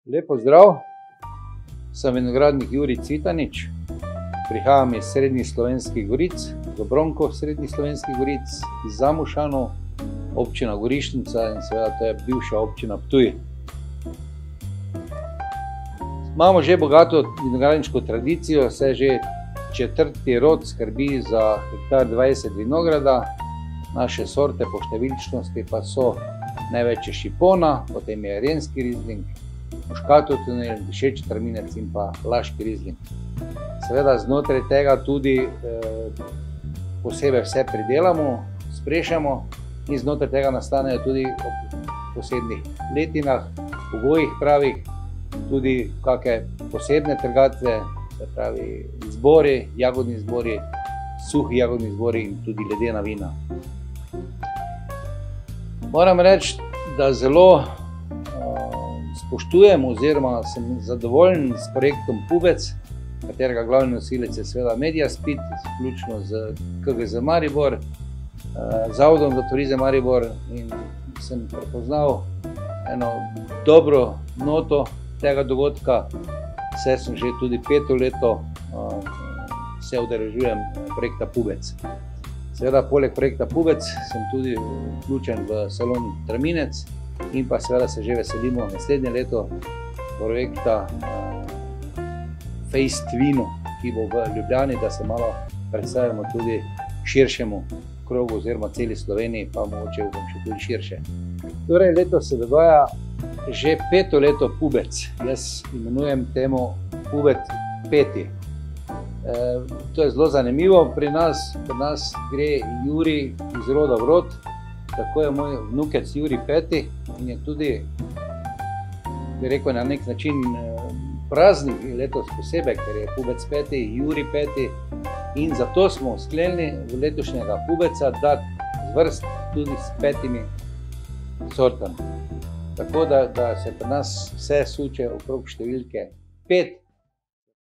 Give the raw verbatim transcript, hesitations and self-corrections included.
Lepo zdrav, sem vinogradnik Jurij Cvitanič, prihajam iz Srednjih Slovenskih goric, Dobronkov Srednjih Slovenskih goric, iz Zamušanov, občina Gorišnica in seveda to je bivša občina Ptuj. Imamo že bogato vinogradniško tradicijo, saj že četrti rod skrbi za hektar dvajset vinograda. Naše sorte po številčnosti pa so največje šipona, potem je renski rizling, muškatov tunel, dišeči traminec in pa laški rizling. Seveda znotraj tega tudi eh, posebej vse pridelamo, sprešamo in znotraj tega nastanejo tudi ob posebnih letinah, pogojih pravih, tudi kakšne posebne trgatve, se pravi zbori, jagodni zbori, suhi jagodni zbori in tudi ledena vina. Moram reči, da zelo uh, spoštujem oziroma sem zadovoljen s projektom Pubec, katerega glavni nosilec je seveda Mediaspit, vključno z K G Z Maribor, uh, Zavodom za turizem Maribor, in sem prepoznal eno dobro noto tega dogodka, saj sem že tudi peto leto uh, se udeležujem projekta Pubec. Seveda, poleg projekta Pubec sem tudi vključen v salon Traminec in pa seveda se že veselimo naslednje leto projekta Fejst Vino, ki bo v Ljubljani, da se malo predstavimo tudi širšemu krogu oziroma celi Sloveniji, pa mogoče bom še tudi širše. Torej, leto se dogaja že peto leto Pubec. Jaz imenujem temu Pubec peti. E, to je zelo zanimivo pri nas, pri nas gre Jurij iz roda v rod, tako je moj vnukec Jurij peti in je tudi, bi rekel, na nek način praznik letos posebej, ker je Pubec peti, Jurij peti, in zato smo sklenili v letošnjega Pubeca dati zvrst tudi s petimi sortami. Tako da, da se pri nas vse suče okrog številke pet.